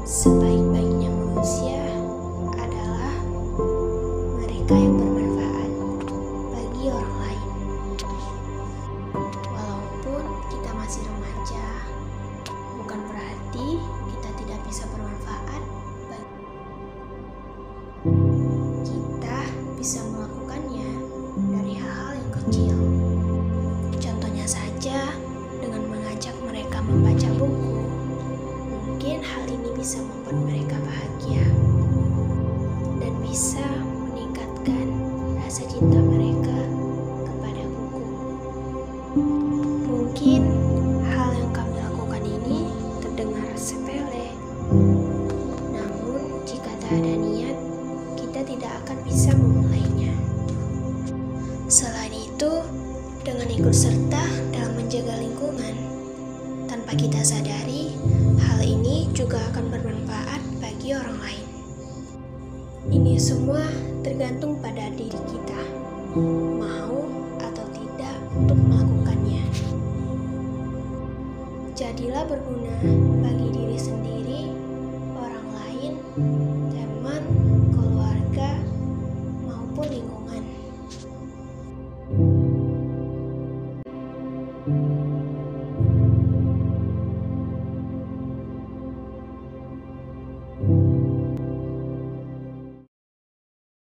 Sebaik-baiknya manusia adalah mereka yang bermanfaat bagi orang lain. Walaupun kita masih remaja, bukan berarti kita tidak bisa bermanfaat kita bisa melakukannya dari hal-hal yang kecil. Contohnya saja dengan mengajak mereka membaca buku. Mungkin hal ini bisa membuat mereka bahagia dan bisa meningkatkan rasa cinta mereka kepada buku. Mungkin hal yang kami lakukan ini terdengar sepele, namun jika tak ada niat, kita tidak akan bisa memulainya. Selain itu, dengan ikut serta dalam menjaga lingkungan, tanpa kita sadari, hal ini juga akan bermanfaat bagi orang lain. Ini semua tergantung pada diri kita, mau atau tidak untuk melakukannya. Jadilah berguna